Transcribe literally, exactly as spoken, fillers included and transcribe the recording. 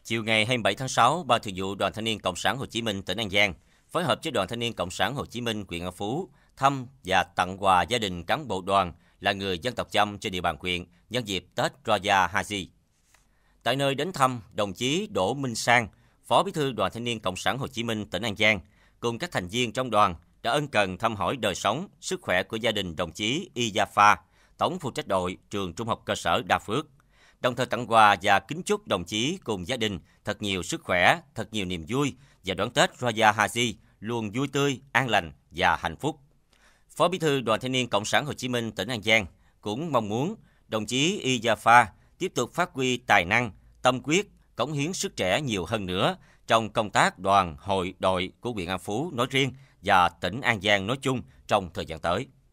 Chiều ngày hai mươi bảy tháng sáu, Ban Thường vụ Đoàn Thanh niên Cộng sản Hồ Chí Minh tỉnh An Giang phối hợp với Đoàn Thanh niên Cộng sản Hồ Chí Minh huyện An Phú thăm và tặng quà gia đình cán bộ đoàn là người dân tộc Chăm trên địa bàn huyện nhân dịp Tết Raya Haji. Tại nơi đến thăm, đồng chí Đỗ Minh Sang, Phó Bí thư Đoàn Thanh niên Cộng sản Hồ Chí Minh tỉnh An Giang cùng các thành viên trong đoàn đã ân cần thăm hỏi đời sống, sức khỏe của gia đình đồng chí Y Gia Pha, Tổng phụ trách đội trường Trung học cơ sở Đa Phước. Đồng thời tặng quà và kính chúc đồng chí cùng gia đình thật nhiều sức khỏe, thật nhiều niềm vui và đón Tết Raya Haji luôn vui tươi, an lành và hạnh phúc. Phó Bí thư Đoàn Thanh niên Cộng sản Hồ Chí Minh tỉnh An Giang cũng mong muốn đồng chí Y Gia Pha tiếp tục phát huy tài năng, tâm quyết, cống hiến sức trẻ nhiều hơn nữa trong công tác đoàn, hội, đội của huyện An Phú nói riêng và tỉnh An Giang nói chung trong thời gian tới.